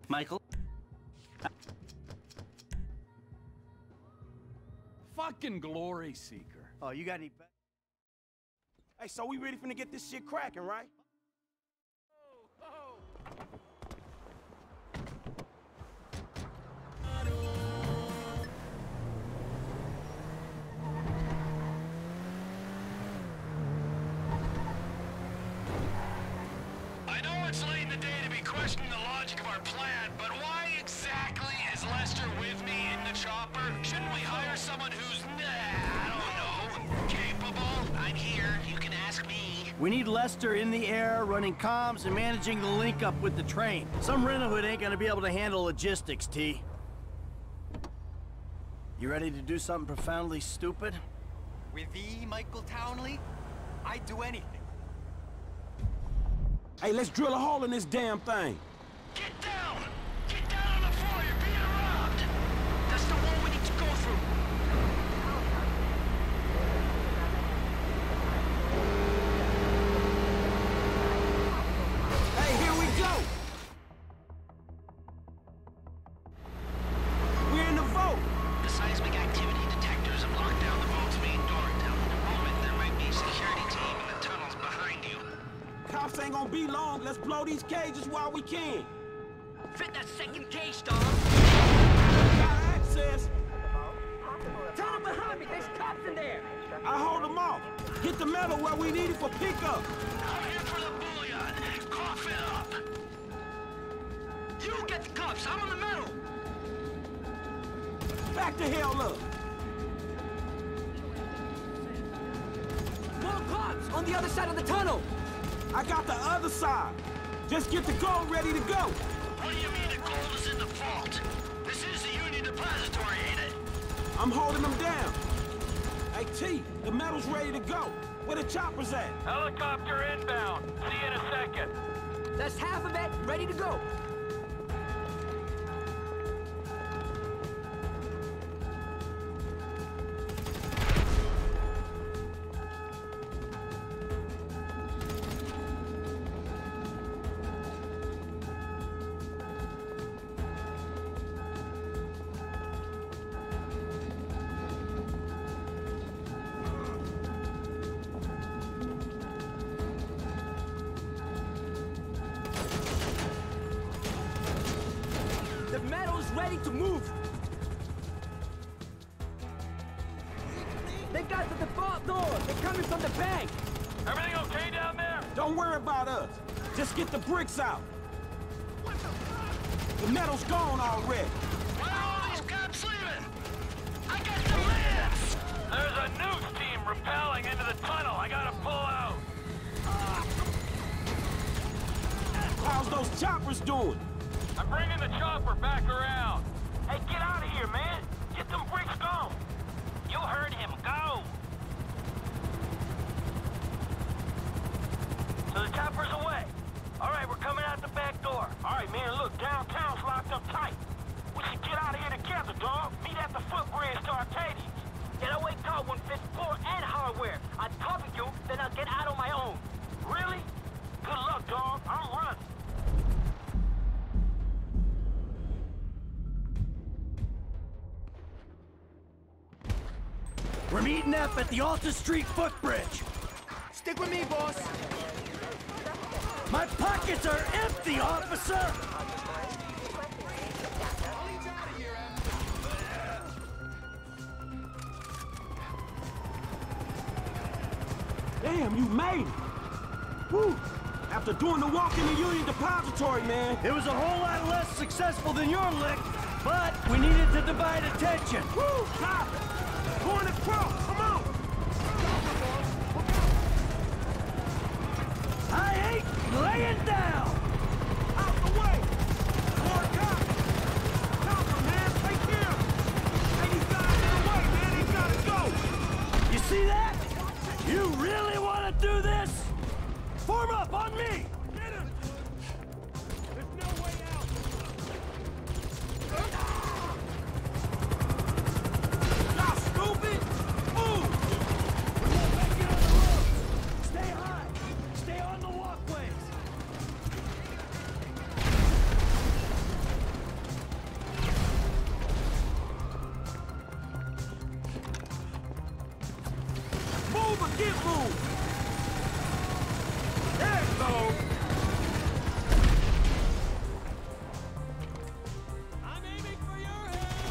Michael? Fucking glory seeker. Oh, you got any... Hey, so we really finna get this shit cracking, right? I know it's late in the day to be questioning the logic of our plan, but why exactly is Lester with me in the chopper? Shouldn't we hire someone who's, I don't know, capable? I'm here, you can ask me. We need Lester in the air, running comms and managing the link up with the train. Some rent-a-hood ain't gonna be able to handle logistics, T. You ready to do something profoundly stupid? With thee, Michael Townley, I'd do anything. Hey, let's drill a hole in this damn thing. Get down! Get down on the floor, you're being robbed! That's the wall we need to go through. Hey, here we go! We're in the vault! The seismic activity detectors have locked down the vault's main door. Down in a moment, there might be a security team in the tunnels behind you. Cops ain't gonna be long. Let's blow these cages while we can. Fit that second cage, dog! Got access. Tunnel behind me, there's cops in there! I hold them off. Get the metal where we need it for pickup. I'm here for the bullion. Cough it up. You get the cops, I'm on the metal! Back the hell up. More cops on the other side of the tunnel! I got the other side. Just get the gold ready to go. What do you mean the gold is in the vault? This is the Union Depository, ain't it? I'm holding them down. Hey, T, the metal's ready to go. Where the choppers at? Helicopter inbound. See you in a second. That's half of it, ready to go. The metal's ready to move! They got the default door! They're coming from the bank! Everything okay down there? Don't worry about us. Just get the bricks out. The metal's gone already. Where are all these cops leaving? I got demands! There's a news team rappelling into the tunnel. I gotta pull out. How's those choppers doing? I'm bringing the chopper back around. Hey, get out of here, man. Get them bricks gone. You heard him. Go. So the chopper's away. All right, we're coming out the back door. All right, man, look, downtown's locked up tight. We should get out of here together, dog. Meet at the footbridge to Arcadians. Getaway car one fits floor and hardware. I'd cover you, then I'll get out on my own. Really? Good luck, dog. I'm running. We're meeting up at the Alta Street footbridge. Stick with me, boss! My pockets are empty, officer! Damn, you made it. Woo! After doing the walk in the Union Depository, man. It was a whole lot less successful than your lick, but we needed to divide attention. Woo! Stop it! Going across, come on! I ain't laying down! Out the way! More cops! Chopper, man, take care of them! Hey, these guys in the way, man, they gotta go! You see that? You really want to do this? Form up on me! Get him! There's no way out! Y'all stupid! Move! We won't make it on the road! Stay high! Stay on the walkways! Get moved! There it goes! I'm aiming for your head!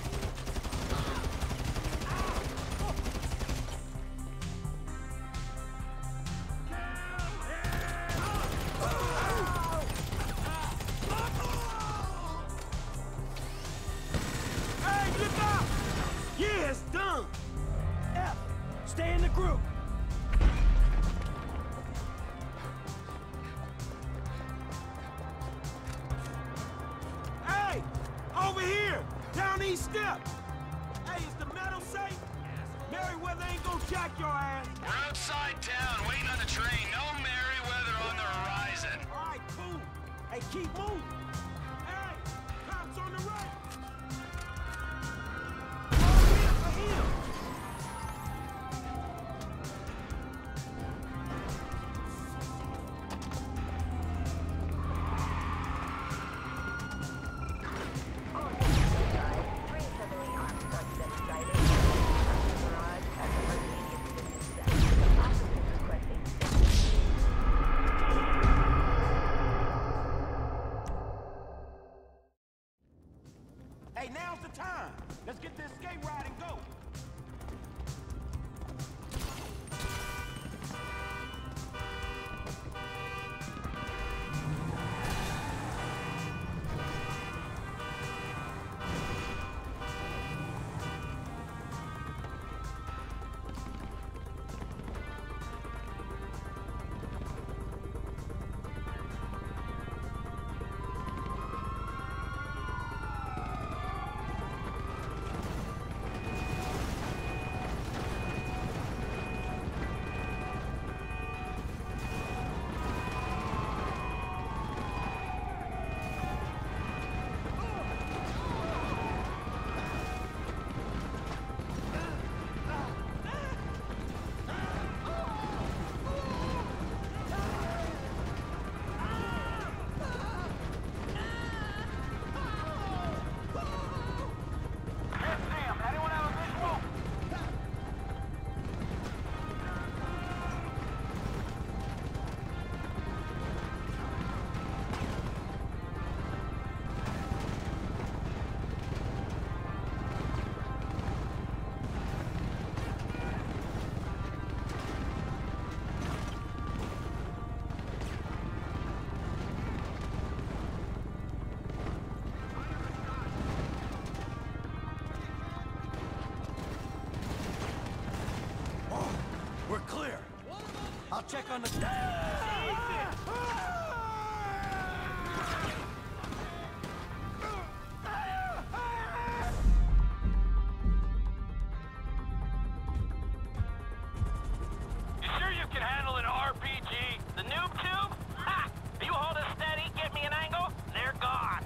Hey, look out! Yeah, it's done! F, stay in the group! Hey! Over here! Down these steps! Hey, is the metal safe? Merryweather ain't gonna jack your ass! We're outside town, waiting on the train. No Merryweather on the horizon. Alright, cool. Hey, keep moving. Hey, cops on the right. Over here for him. Hey, now's the time. Let's get this escape ride and go. We're clear. I'll check on the... You sure you can handle an RPG? The noob tube? Ha! You hold it steady, get me an angle, they're gone.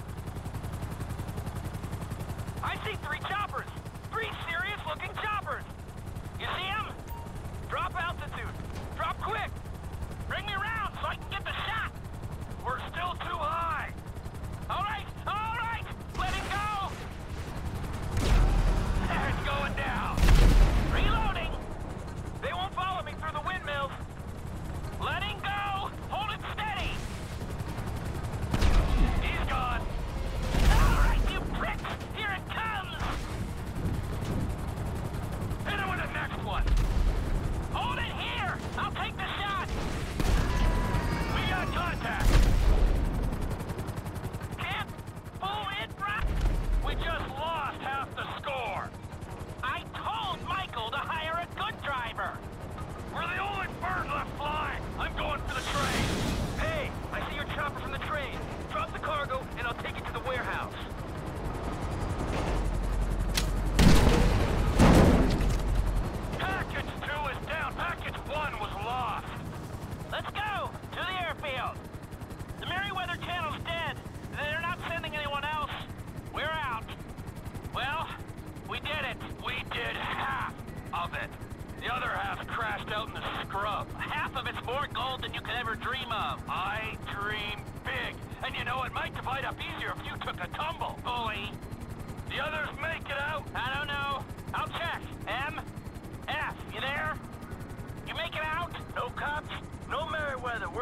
I see 3 choppers. 3 serious-looking choppers. You see them? Drop altitude. Drop quick. Bring me around so I can get the shot. We're still too high. All right. Let it go. There, it's going down. Reloading. They won't follow me through the windmills. Letting go. Hold it steady. He's gone. All right, you pricks. Here it comes. Hit him with the next one. Hold it here! I'll take the shot! We got contact! Can't pull it right! We just lost half the score! I told Michael to hire a good driver! We're the only bird left flying! I'm going for the train! Hey! I see your chopper from the train! Drop the cargo and I'll take it to the warehouse! Package 2 is down. Package 1 was lost. Let's go to the airfield. The Merryweather channel's dead. They're not sending anyone else. We're out. Well, we did it. We did half of it. The other half crashed out in the scrub. Half of it's more gold than you could ever dream of. I dream big. And you know, it might divide up easier if you took a tumble, bully. The others make it out? I don't know. I'll check. M? F, you there? You make it out? No cops? No Merriweather.